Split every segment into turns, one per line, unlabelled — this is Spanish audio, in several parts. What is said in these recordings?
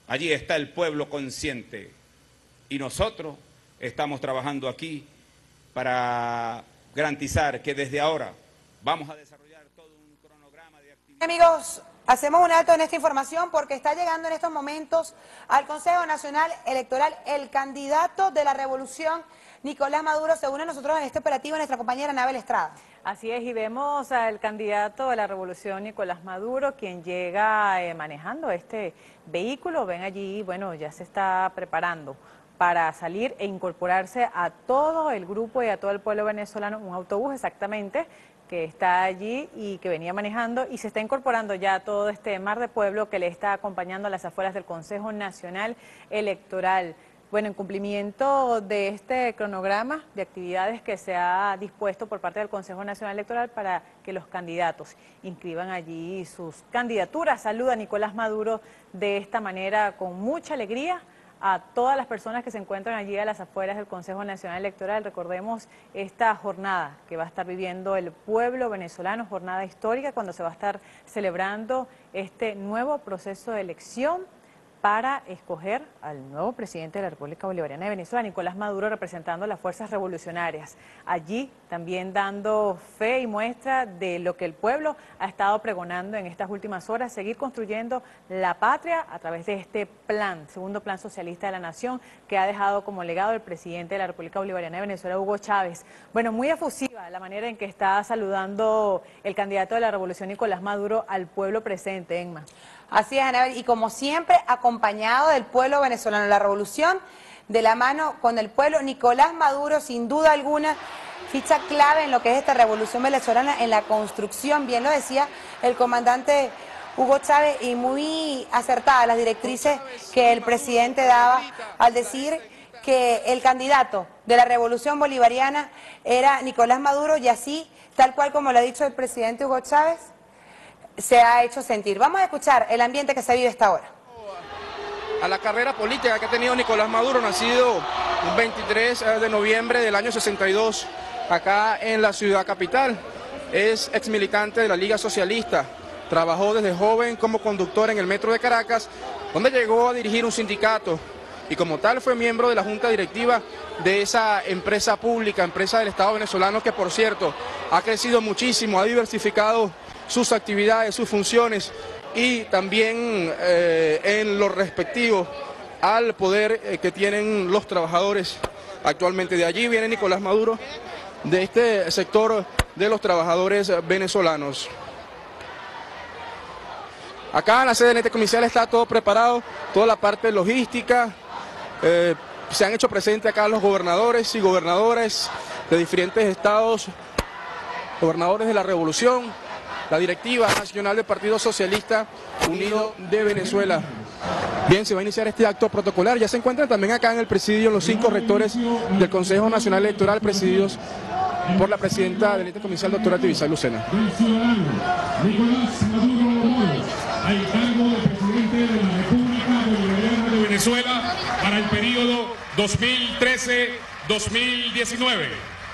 Allí está el pueblo consciente y nosotros estamos trabajando aquí para garantizar que desde ahora vamos a desarrollar todo un cronograma de actividades.
Amigos, hacemos un alto en esta información porque está llegando en estos momentos al Consejo Nacional Electoral el candidato de la revolución, Nicolás Maduro. Se une a nosotros en este operativo nuestra compañera Anabel Estrada.
Así es, y vemos al candidato de la revolución, Nicolás Maduro, quien llega manejando este vehículo. Ven allí, bueno, ya se está preparando para salir e incorporarse a todo el grupo y a todo el pueblo venezolano, un autobús exactamente, que está allí y que venía manejando, y se está incorporando ya a todo este mar de pueblo que le está acompañando a las afueras del Consejo Nacional Electoral. Bueno, en cumplimiento de este cronograma de actividades que se ha dispuesto por parte del Consejo Nacional Electoral para que los candidatos inscriban allí sus candidaturas. Saluda a Nicolás Maduro de esta manera con mucha alegría a todas las personas que se encuentran allí a las afueras del Consejo Nacional Electoral. Recordemos esta jornada que va a estar viviendo el pueblo venezolano, jornada histórica, cuando se va a estar celebrando este nuevo proceso de elección para escoger al nuevo presidente de la República Bolivariana de Venezuela, Nicolás Maduro, representando a las fuerzas revolucionarias. Allí también dando fe y muestra de lo que el pueblo ha estado pregonando en estas últimas horas, seguir construyendo la patria a través de este plan, segundo plan socialista de la nación, que ha dejado como legado el presidente de la República Bolivariana de Venezuela, Hugo Chávez. Bueno, muy efusiva la manera en que está saludando el candidato de la revolución, Nicolás Maduro, al pueblo presente, Emma.
Así es, Anabel, y como siempre, acompañado del pueblo venezolano, la revolución de la mano con el pueblo. Nicolás Maduro, sin duda alguna, ficha clave en lo que es esta revolución venezolana, en la construcción, bien lo decía el comandante Hugo Chávez, y muy acertadas las directrices que el presidente daba al decir que el candidato de la revolución bolivariana era Nicolás Maduro, y así, tal cual como lo ha dicho el presidente Hugo Chávez, se ha hecho sentir. Vamos a escuchar el ambiente que se vive a esta hora.
A la carrera política que ha tenido Nicolás Maduro, nacido el 23 de noviembre del año 62, acá en la ciudad capital. Es exmilitante de la Liga Socialista, trabajó desde joven como conductor en el metro de Caracas, donde llegó a dirigir un sindicato, y como tal fue miembro de la junta directiva de esa empresa pública, empresa del Estado venezolano, que por cierto ha crecido muchísimo, ha diversificado sus actividades, sus funciones, y también en lo respectivo al poder que tienen los trabajadores actualmente. De allí viene Nicolás Maduro, de este sector de los trabajadores venezolanos. Acá en la sede de Nete Comercial está todo preparado, toda la parte logística. Se han hecho presentes acá los gobernadores y gobernadoras de diferentes estados, gobernadores de la revolución, la directiva nacional del Partido Socialista Unido de Venezuela. Bien, se va a iniciar este acto protocolar. Ya se encuentran también acá en el presidio los 5 rectores del Consejo Nacional Electoral, presididos por la presidenta del ente comercial, doctora Tibisay Lucena.
Nicolás Maduro, al cargo de presidente de la República Bolivariana de Venezuela para el periodo 2013-2019.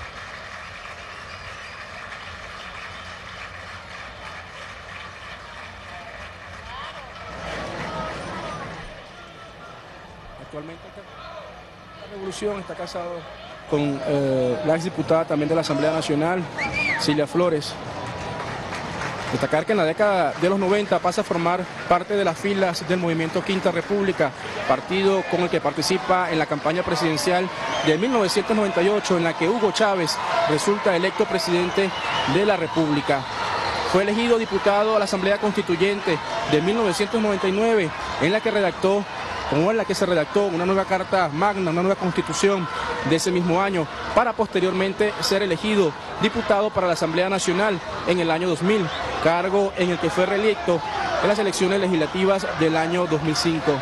Actualmente la revolución está casado con la exdiputada también de la Asamblea Nacional, Cilia Flores. Destacar que en la década de los 90 pasa a formar parte de las filas del movimiento Quinta República, partido con el que participa en la campaña presidencial de 1998, en la que Hugo Chávez resulta electo presidente de la República. Fue elegido diputado a la Asamblea Constituyente de 1999, en la que se redactó una nueva Carta Magna, una nueva Constitución de ese mismo año, para posteriormente ser elegido diputado para la Asamblea Nacional en el año 2000, cargo en el que fue reelecto en las elecciones legislativas del año 2005.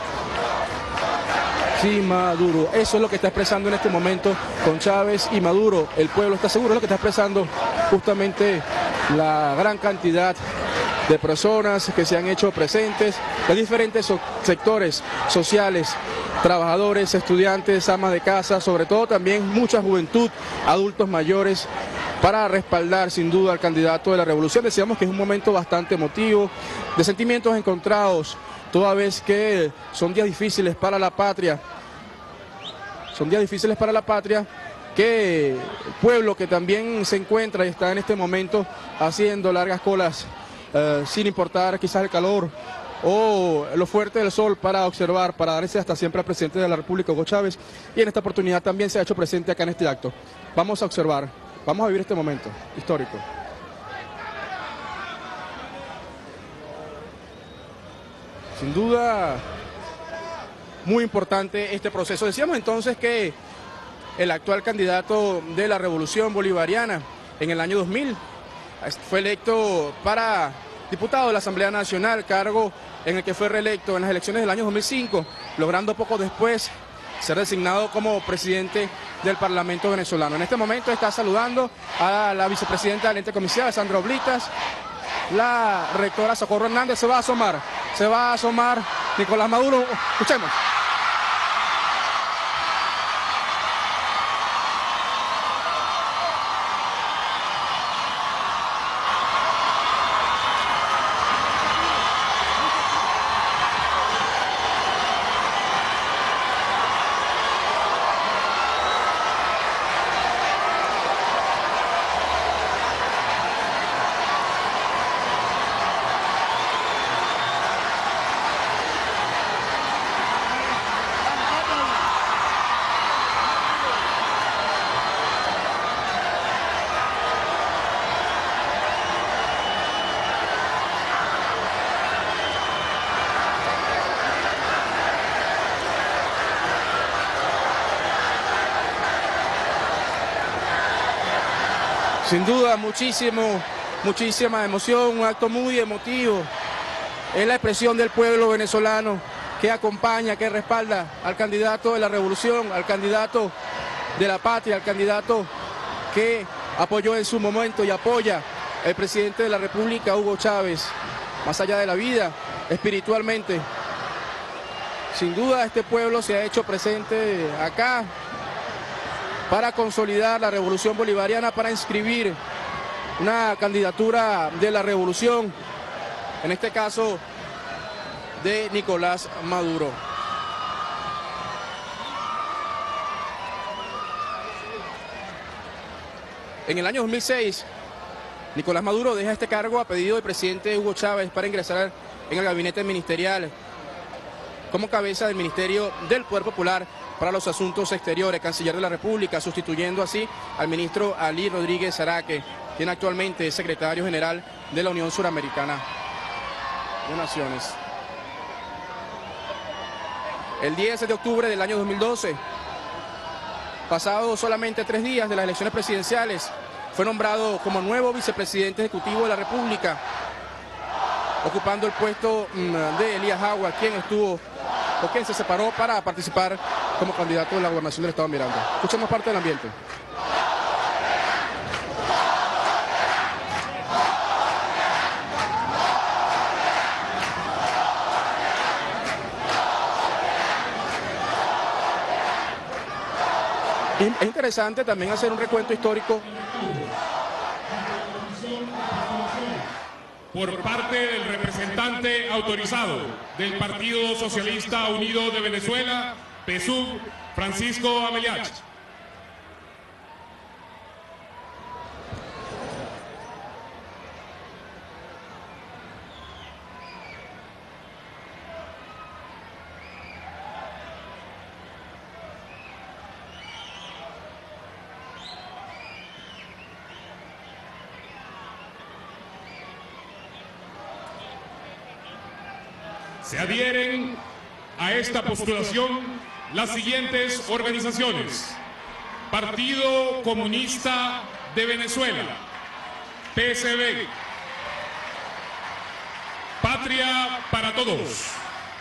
Sí, Maduro, eso es lo que está expresando en este momento con Chávez y Maduro. El pueblo está seguro, es lo que está expresando justamente la gran cantidad de personas que se han hecho presentes, de diferentes sectores sociales, trabajadores, estudiantes, amas de casa, sobre todo también mucha juventud, adultos mayores, para respaldar sin duda al candidato de la revolución. Decíamos que es un momento bastante emotivo, de sentimientos encontrados toda vez que son días difíciles para la patria. Son días difíciles para la patria, que el pueblo que también se encuentra y está en este momento haciendo largas colas, sin importar quizás el calor o lo fuerte del sol, para observar, para darse hasta siempre al presidente de la República, Hugo Chávez, y en esta oportunidad también se ha hecho presente acá en este acto. Vamos a observar, vamos a vivir este momento histórico. Sin duda, muy importante este proceso. Decíamos entonces que el actual candidato de la Revolución Bolivariana en el año 2000 fue electo para diputado de la Asamblea Nacional, cargo en el que fue reelecto en las elecciones del año 2005, logrando poco después ser designado como presidente del Parlamento venezolano. En este momento está saludando a la vicepresidenta del ente comicial, Sandra Oblitas. La rectora Socorro Hernández se va a asomar Nicolás Maduro. Escuchemos. Sin duda, muchísima emoción, un acto muy emotivo. Es la expresión del pueblo venezolano que acompaña, que respalda al candidato de la revolución, al candidato de la patria, al candidato que apoyó en su momento y apoya el presidente de la República, Hugo Chávez, más allá de la vida, espiritualmente. Sin duda, este pueblo se ha hecho presente acá para consolidar la revolución bolivariana, para inscribir una candidatura de la revolución, en este caso de Nicolás Maduro. En el año 2006, Nicolás Maduro deja este cargo a pedido del presidente Hugo Chávez para ingresar en el gabinete ministerial como cabeza del Ministerio del Poder Popular para los Asuntos Exteriores, canciller de la República, sustituyendo así al ministro Ali Rodríguez Araque, quien actualmente es secretario general de la Unión Suramericana de Naciones. El 10 de octubre del año 2012, pasado solamente 3 días de las elecciones presidenciales, fue nombrado como nuevo vicepresidente ejecutivo de la República, ocupando el puesto de Elías Agua, quien se separó para participar como candidato de la gobernación del estado de Miranda. Escuchemos parte del ambiente. Es interesante también hacer un recuento histórico.
Por parte del representante autorizado del Partido Socialista Unido de Venezuela, PSUV, Francisco Ameliach. Se adhieren a esta postulación las siguientes organizaciones: Partido Comunista de Venezuela, PSV, Patria para Todos,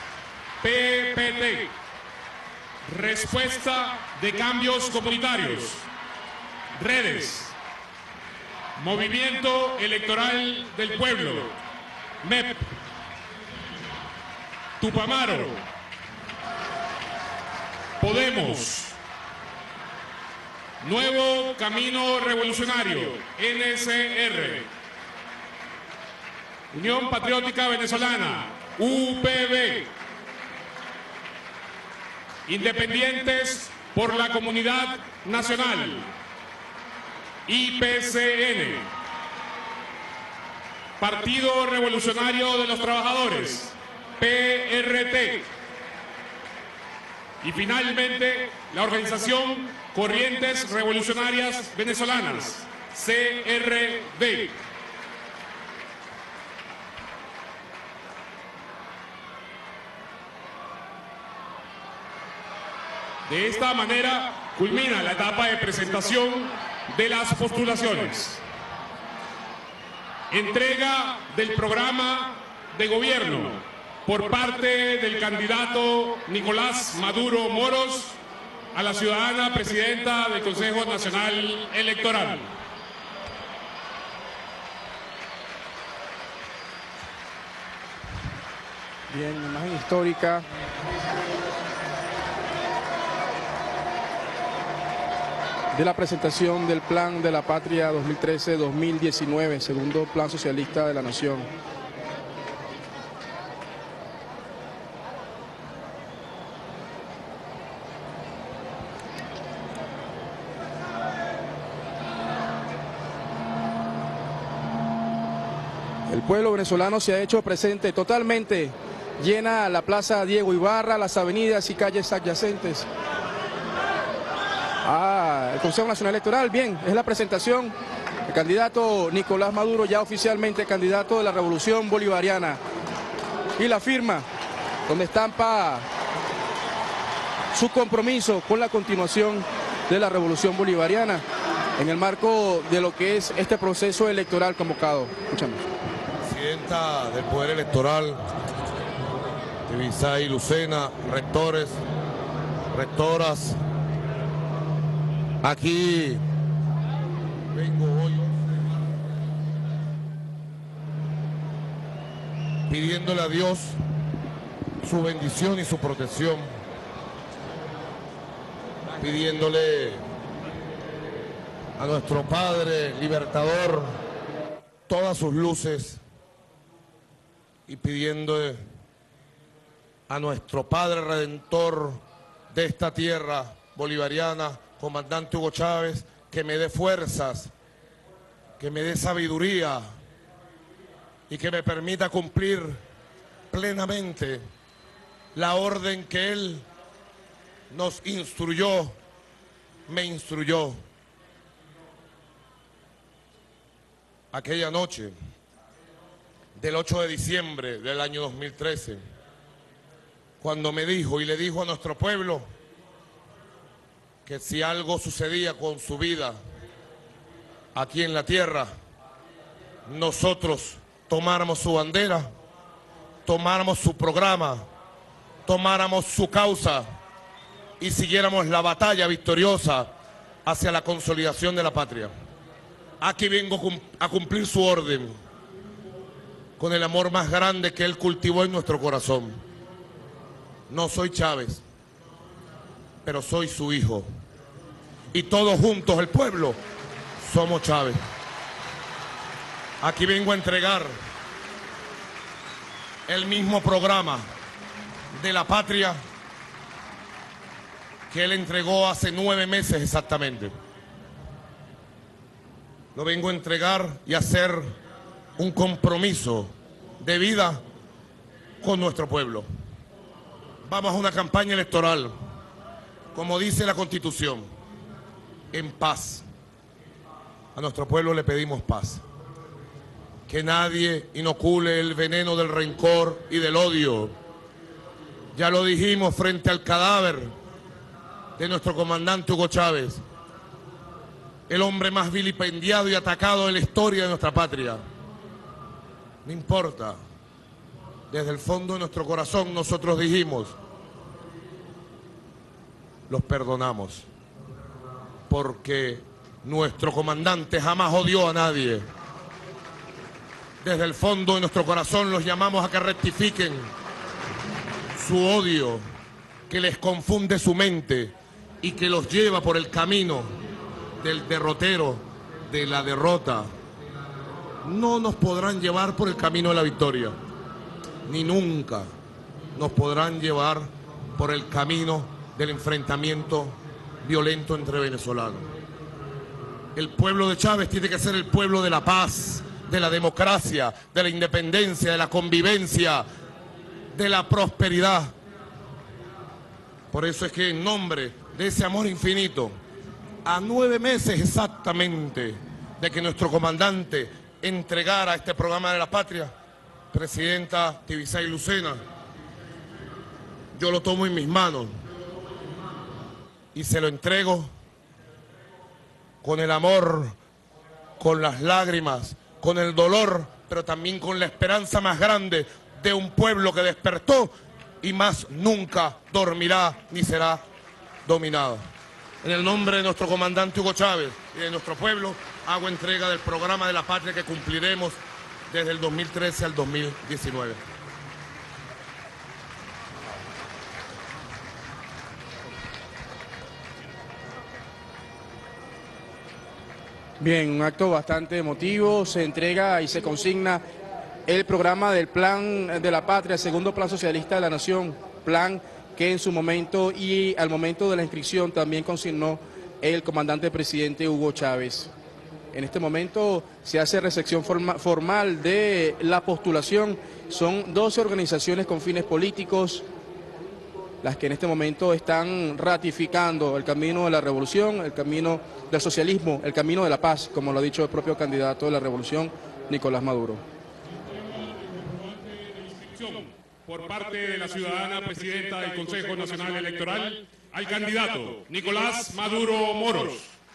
PPT, Respuesta de Cambios Comunitarios, Redes, Movimiento Electoral del Pueblo, MEP, Tupamaro, Podemos, Nuevo Camino Revolucionario, NCR, Unión Patriótica Venezolana, UPB. Independientes por la Comunidad Nacional, IPCN. Partido Revolucionario de los Trabajadores, PRT. Y finalmente, la organización Corrientes Revolucionarias Venezolanas, CRV. De esta manera culmina la etapa de presentación de las postulaciones. Entrega del programa de gobierno por parte del candidato Nicolás Maduro Moros a la ciudadana presidenta del Consejo Nacional Electoral.
Bien, imagen histórica. De la presentación del Plan de la Patria 2013-2019, segundo Plan Socialista de la Nación. El pueblo venezolano se ha hecho presente totalmente, llena la Plaza Diego Ibarra, las avenidas y calles adyacentes. El Consejo Nacional Electoral, bien, es la presentación del candidato Nicolás Maduro, ya oficialmente candidato de la Revolución Bolivariana. Y la firma, donde estampa su compromiso con la continuación de la Revolución Bolivariana en el marco de lo que es este proceso electoral convocado. Escuchamos.
Presidenta del Poder Electoral, Tibisay Lucena, rectores, rectoras. Aquí vengo hoy pidiéndole a Dios su bendición y su protección, pidiéndole a nuestro Padre Libertador todas sus luces y pidiéndole a nuestro Padre Redentor de esta tierra bolivariana, comandante Hugo Chávez, que me dé fuerzas, que me dé sabiduría y que me permita cumplir plenamente la orden que él nos instruyó, me instruyó. Aquella noche del 8 de diciembre del año 2013, cuando me dijo y le dijo a nuestro pueblo que si algo sucedía con su vida aquí en la tierra, nosotros tomáramos su bandera, tomáramos su programa, tomáramos su causa y siguiéramos la batalla victoriosa hacia la consolidación de la patria. Aquí vengo a cumplir su orden con el amor más grande que él cultivó en nuestro corazón. No soy Chávez, pero soy su hijo. Y todos juntos, el pueblo, somos Chávez. Aquí vengo a entregar el mismo programa de la patria que él entregó hace 9 meses exactamente. Lo vengo a entregar y a hacer un compromiso de vida con nuestro pueblo. Vamos a una campaña electoral, como dice la Constitución, en paz. A nuestro pueblo le pedimos paz. Que nadie inocule el veneno del rencor y del odio. Ya lo dijimos frente al cadáver de nuestro comandante Hugo Chávez, el hombre más vilipendiado y atacado de la historia de nuestra patria. No importa, desde el fondo de nuestro corazón nosotros dijimos, los perdonamos, porque nuestro comandante jamás odió a nadie. Desde el fondo de nuestro corazón los llamamos a que rectifiquen su odio, que les confunde su mente y que los lleva por el camino del derrotero, de la derrota. No nos podrán llevar por el camino de la victoria. ni nunca nos podrán llevar por el camino del enfrentamiento violento entre venezolanos. El pueblo de Chávez tiene que ser el pueblo de la paz, de la democracia, de la independencia, de la convivencia, de la prosperidad. Por eso es que en nombre de ese amor infinito, a 9 meses exactamente de que nuestro comandante entregara este programa de la patria, Presidenta Tibisay Lucena, yo lo tomo en mis manos y se lo entrego con el amor, con las lágrimas, con el dolor, pero también con la esperanza más grande de un pueblo que despertó y más nunca dormirá ni será dominado. En el nombre de nuestro comandante Hugo Chávez y de nuestro pueblo, hago entrega del programa de la patria que cumpliremos desde el 2013 al 2019.
Bien, un acto bastante emotivo, se entrega y se consigna el programa del Plan de la Patria, segundo Plan Socialista de la Nación, plan que en su momento y al momento de la inscripción también consignó el comandante presidente Hugo Chávez. En este momento se hace recepción formal de la postulación, son 12 organizaciones con fines políticos las que en este momento están ratificando el camino de la revolución, el camino del socialismo, el camino de la paz, como lo ha dicho el propio candidato de la revolución, Nicolás Maduro.
Por parte de la ciudadana presidenta del Consejo Nacional Electoral, al candidato Nicolás Maduro Moros.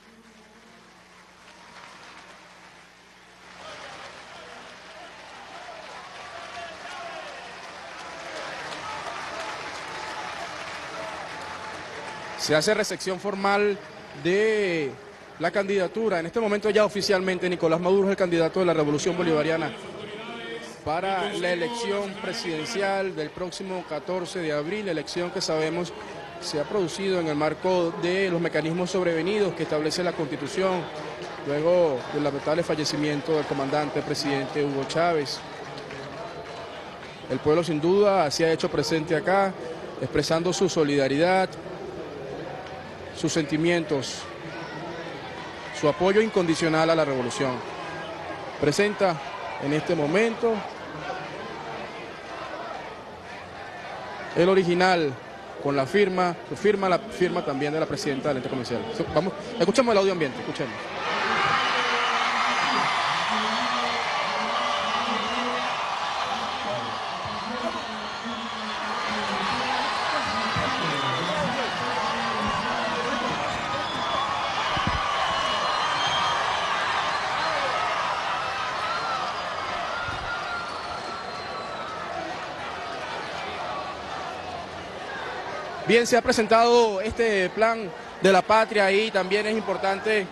Se hace recepción formal de la candidatura. En este momento ya oficialmente Nicolás Maduro es el candidato de la Revolución Bolivariana para la elección presidencial del próximo 14 de abril, elección que sabemos se ha producido en el marco de los mecanismos sobrevenidos que establece la Constitución, luego del lamentable fallecimiento del comandante presidente Hugo Chávez. El pueblo sin duda se ha hecho presente acá, expresando su solidaridad, sus sentimientos, su apoyo incondicional a la revolución. Presenta en este momento el original con la firma, la firma también de la presidenta del ente comercial. Vamos, escuchemos el audio ambiente, escuchemos. Bien, se ha presentado este plan de la patria y también es importante,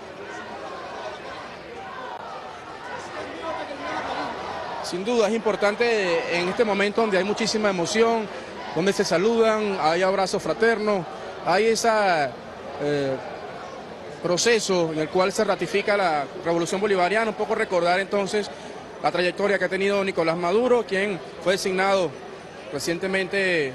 sin duda es importante en este momento donde hay muchísima emoción, donde se saludan, hay abrazos fraternos, hay ese proceso en el cual se ratifica la revolución bolivariana, un poco recordar entonces la trayectoria que ha tenido Nicolás Maduro, quien fue designado recientemente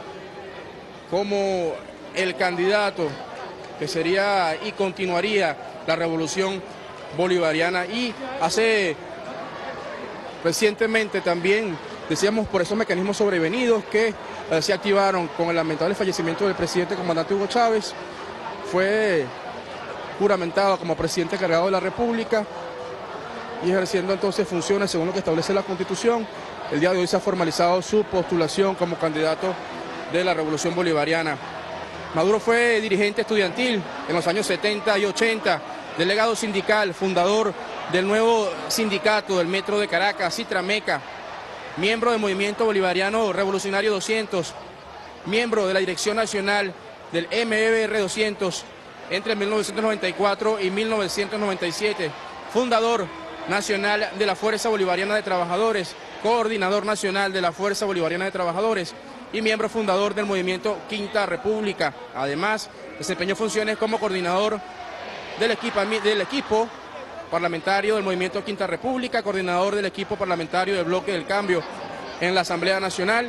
como el candidato que sería y continuaría la revolución bolivariana, y hace recientemente también, decíamos, por esos mecanismos sobrevenidos que se activaron con el lamentable fallecimiento del presidente comandante Hugo Chávez, fue juramentado como presidente encargado de la República y ejerciendo entonces funciones según lo que establece la Constitución. El día de hoy se ha formalizado su postulación como candidato de la Revolución Bolivariana. Maduro fue dirigente estudiantil en los años 70 y 80, delegado sindical, fundador del nuevo sindicato del Metro de Caracas, Citrameca, miembro del Movimiento Bolivariano Revolucionario 200, miembro de la Dirección Nacional del MBR 200 entre 1994 y 1997, fundador nacional de la Fuerza Bolivariana de Trabajadores, coordinador nacional de la Fuerza Bolivariana de Trabajadores y miembro fundador del movimiento Quinta República. Además, desempeñó funciones como coordinador del equipo parlamentario del movimiento Quinta República, coordinador del equipo parlamentario del Bloque del Cambio, en la Asamblea Nacional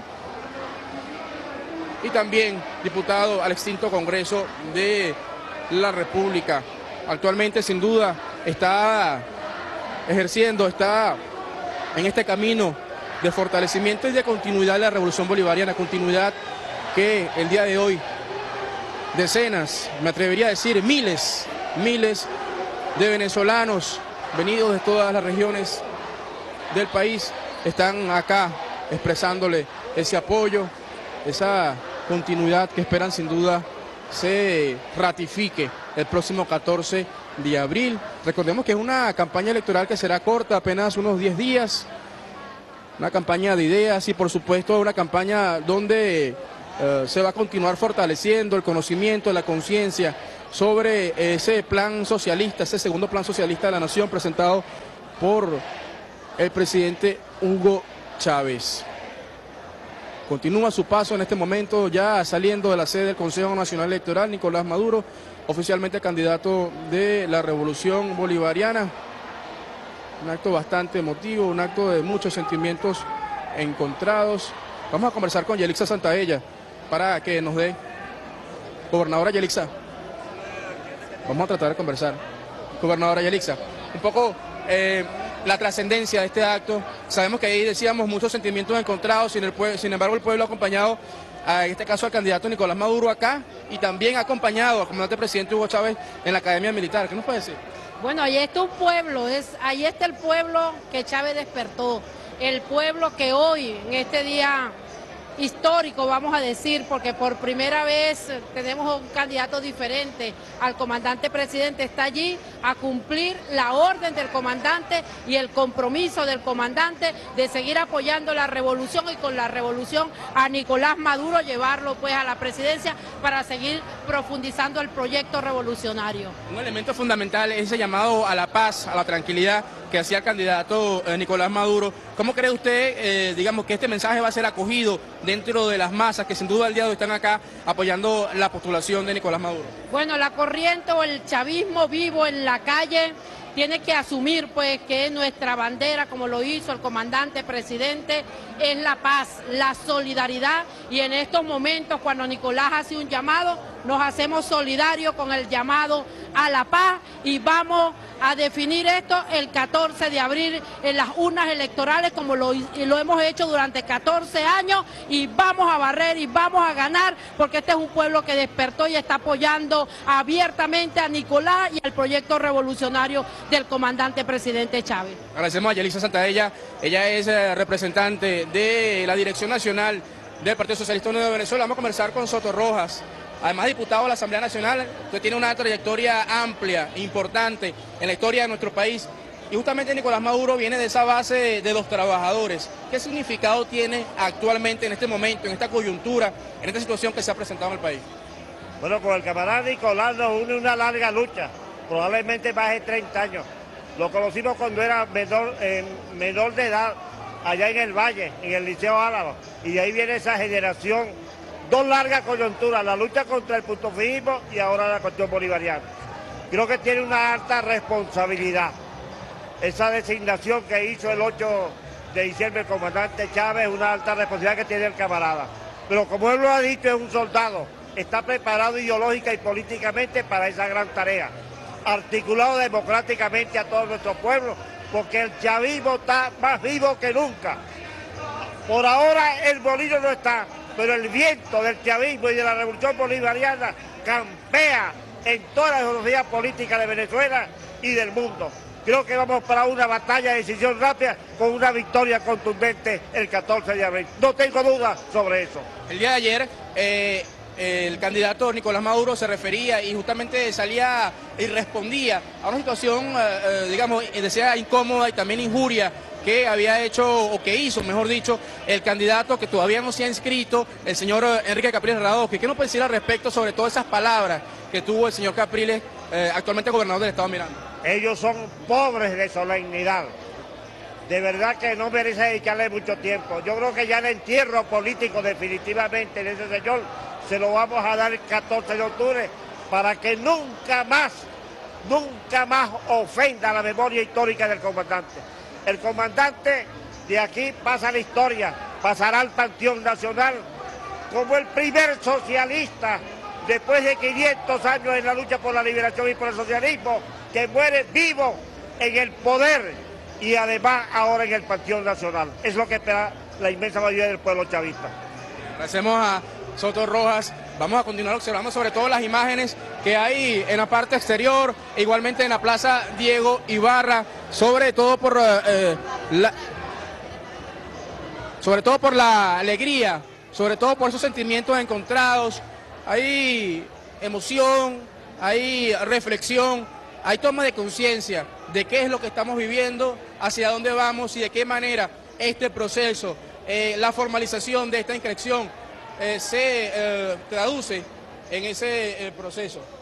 y también diputado al extinto Congreso de la República. Actualmente, sin duda, está ejerciendo, está en este camino de fortalecimiento y de continuidad de la Revolución Bolivariana, continuidad que el día de hoy decenas, me atrevería a decir miles de venezolanos venidos de todas las regiones del país están acá expresándole ese apoyo, esa continuidad que esperan sin duda se ratifique el próximo 14 de abril. Recordemos que es una campaña electoral que será corta, apenas unos 10 días, una campaña de ideas y por supuesto una campaña donde se va a continuar fortaleciendo el conocimiento, la conciencia sobre ese plan socialista, ese segundo plan socialista de la nación presentado por el presidente Hugo Chávez. Continúa su paso en este momento ya saliendo de la sede del Consejo Nacional Electoral Nicolás Maduro, oficialmente candidato de la Revolución Bolivariana. Un acto bastante emotivo, un acto de muchos sentimientos encontrados. Vamos a conversar con Yelixa Santaella para que nos dé. Gobernadora Yelixa, vamos a tratar de conversar. Gobernadora Yelixa, un poco la trascendencia de este acto. Sabemos que ahí decíamos muchos sentimientos encontrados, sin embargo el pueblo ha acompañado, en este caso al candidato Nicolás Maduro acá, y también ha acompañado al comandante presidente Hugo Chávez en la Academia Militar. ¿Qué nos puede decir?
Bueno, ahí está un pueblo, ahí está el pueblo que Chávez despertó, el pueblo que hoy, en este día histórico, vamos a decir, porque por primera vez tenemos un candidato diferente al comandante presidente, está allí a cumplir la orden del comandante y el compromiso del comandante de seguir apoyando la revolución y con la revolución a Nicolás Maduro llevarlo pues a la presidencia para seguir profundizando el proyecto revolucionario.
Un elemento fundamental es ese llamado a la paz, a la tranquilidad que hacía el candidato Nicolás Maduro. ¿Cómo cree usted, digamos, que este mensaje va a ser acogido dentro de las masas que sin duda al día de hoy están acá apoyando la postulación de Nicolás Maduro?
Bueno, la corriente o el chavismo vivo en la calle tiene que asumir pues que nuestra bandera, como lo hizo el comandante presidente, es la paz, la solidaridad, y en estos momentos cuando Nicolás hace un llamado, nos hacemos solidarios con el llamado a la paz y vamos a definir esto el 14 de abril en las urnas electorales como lo hemos hecho durante 14 años y vamos a barrer y vamos a ganar porque este es un pueblo que despertó y está apoyando abiertamente a Nicolás y al proyecto revolucionario del comandante presidente Chávez.
Agradecemos a Yelixa Santaella, ella es representante de la Dirección Nacional del Partido Socialista Unido de Venezuela. Vamos a conversar con Soto Rojas, además diputado de la Asamblea Nacional, que tiene una trayectoria amplia, importante en la historia de nuestro país. Y justamente Nicolás Maduro viene de esa base de los trabajadores. ¿Qué significado tiene actualmente en este momento, en esta coyuntura, en esta situación que se ha presentado en el país?
Bueno, con el camarada Nicolás nos une una larga lucha, probablemente más de 30 años. Lo conocimos cuando era menor de edad, allá en el Valle, en el Liceo Álava, y de ahí viene esa generación, dos largas coyunturas, la lucha contra el puntofilismo y ahora la cuestión bolivariana. Creo que tiene una alta responsabilidad. Esa designación que hizo el 8 de diciembre el comandante Chávez, una alta responsabilidad que tiene el camarada. Pero como él lo ha dicho, es un soldado, está preparado ideológica y políticamente para esa gran tarea, articulado democráticamente a todos nuestros pueblos, porque el chavismo está más vivo que nunca. Por ahora el molino no está, pero el viento del chavismo y de la revolución bolivariana campea en toda la geografía política de Venezuela y del mundo. Creo que vamos para una batalla de decisión rápida con una victoria contundente el 14 de abril. No tengo dudas sobre eso.
El día de ayer el candidato Nicolás Maduro se refería y justamente salía y respondía a una situación, digamos, decía incómoda y también injuria que había hecho, o que hizo, mejor dicho, el candidato que todavía no se ha inscrito, el señor Enrique Capriles Radosky. ¿Qué nos puede decir al respecto sobre todas esas palabras que tuvo el señor Capriles, actualmente gobernador del Estado Miranda?
Ellos son pobres de solemnidad. De verdad que no merece dedicarle mucho tiempo. Yo creo que ya el entierro político definitivamente de ese señor se lo vamos a dar el 14 de octubre para que nunca más ofenda la memoria histórica del comandante. El comandante de aquí pasa a la historia pasará al Panteón Nacional como el primer socialista después de 500 años en la lucha por la liberación y por el socialismo, que muere vivo en el poder y además ahora en el Panteón Nacional. Es lo que espera la inmensa mayoría del pueblo chavista.
Agradecemos a Soto Rojas. Vamos a continuar observando sobre todo las imágenes que hay en la parte exterior, e igualmente en la Plaza Diego Ibarra, sobre todo por la alegría, sobre todo por esos sentimientos encontrados. Hay emoción, hay reflexión, hay toma de conciencia de qué es lo que estamos viviendo, hacia dónde vamos y de qué manera este proceso, la formalización de esta inscripción se traduce en ese proceso.